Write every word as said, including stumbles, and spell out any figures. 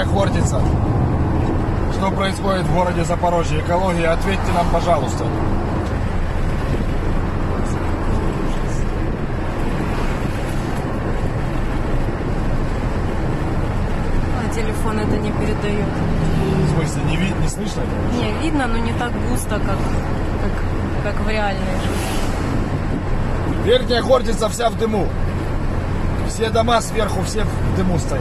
Хортица. Что происходит в городе Запорожье? Экология, ответьте нам, пожалуйста. А телефон это не передает. В смысле, не видно, не слышно? Не, видно, но не так густо, как, как, как в реальной жизни. Верхняя Хортица вся в дыму. Все дома сверху, все в дыму стоят.